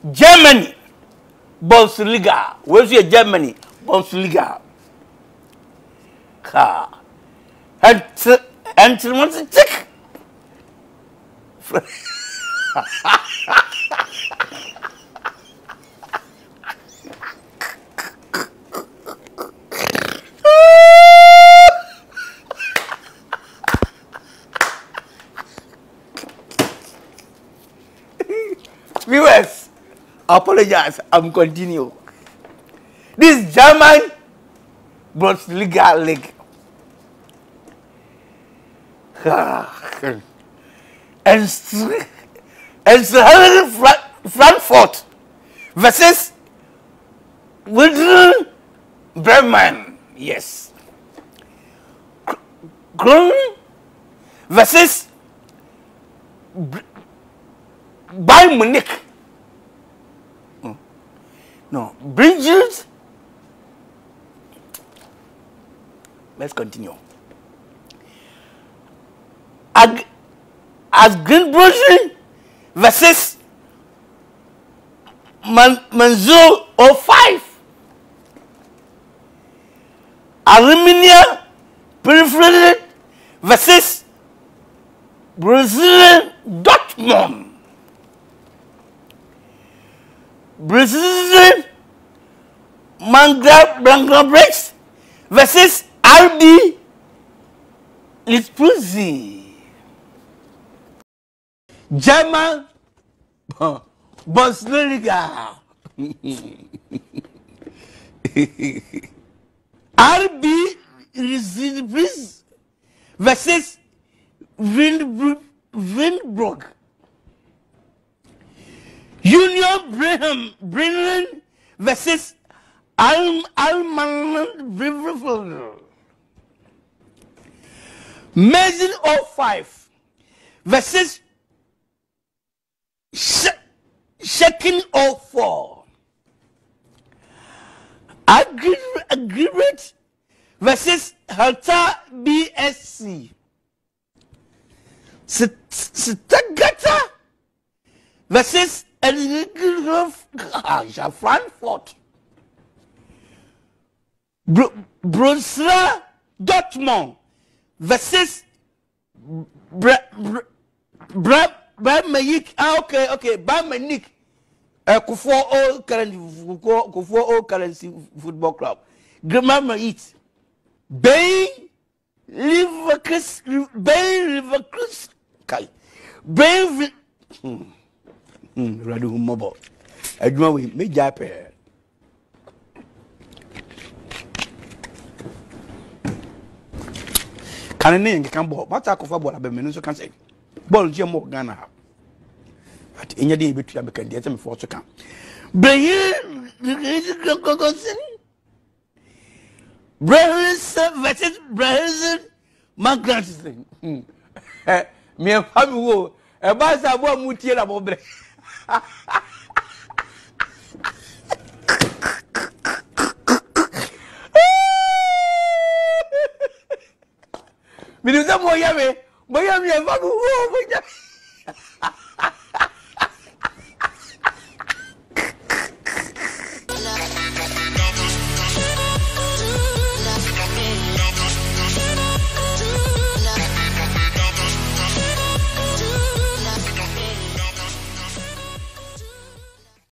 Germany Bundesliga. Where's your Germany Bundesliga? Ha. And what's the tick? Viewers, apologize. I'm continue. This German Bundesliga league. And Frankfurt versus Werder Bremen. Yes. Köln versus Bayern Munich. No, Bridges. Let's continue. As Greenbush versus Manzo 05. Arminia Peripheral versus Brazilian Dortmund. Brazilian Mangrabrex versus RB Leipzig. German Bundesliga. RB Leipzig versus Windbrook. Union Bremen versus Alman Riverfield. Mason 05 versus Shaking 04. Agreement versus Hertha BSC. Stuttgart versus Frankfurt. Borussia Dortmund versus Bayern Munich. Okay. Bayern Munich. Kufuor Old Currency Football Club. Gremama Eat. Bain Leverkusen. Bain Radu Mobile. Aduma we me jape. Kanene nkan ball. Mata kofa ball abemenu so kan say. Ball je mo Ghana ha. But enya dey betu abeka dey me for so kan. Brain versus Brazil Magnetism. Me fami wo e ba sa bo mutie la bo bre. Me do mo ya me fami wo mo ya.